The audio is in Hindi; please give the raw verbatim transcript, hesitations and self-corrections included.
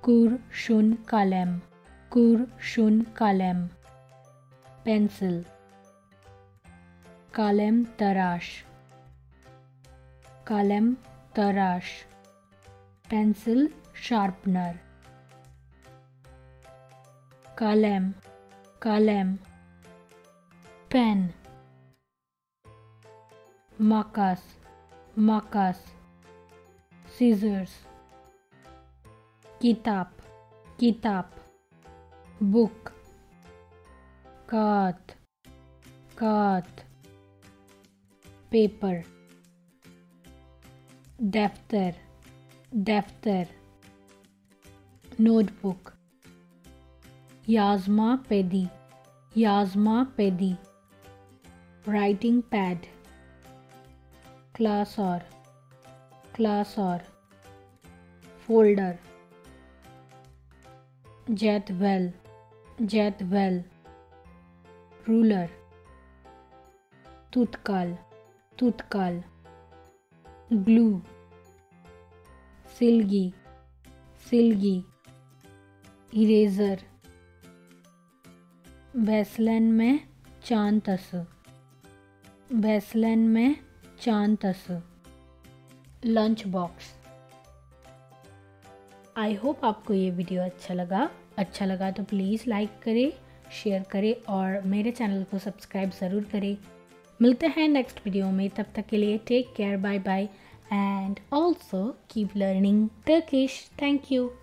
kurşun kalem, kurşun kalem. Pencil. Kalem taraş, kalem taraş. Pencil sharpener. Kalem, kalem. Pen. Makas, makas. Scissors. Kitap, kitap. Book. Kağıt, kağıt. Paper. Defter, defter. Notebook. Yazma pedi, yazma pedi. Writing pad. Klasör, klasör. Folder. Cetvel, cetvel. Ruler. Tutkal, tutkal. Glue. Silgi, silgi. Eraser. Vaseline में चांद तस, Vaseline में चांद तस. Lunch box. आई होप आपको ये वीडियो अच्छा लगा. अच्छा लगा तो प्लीज़ लाइक करें, शेयर करें और मेरे चैनल को सब्सक्राइब ज़रूर करें. मिलते हैं नेक्स्ट वीडियो में. तब तक के लिए take care, bye bye and also keep learning Turkish. Thank you.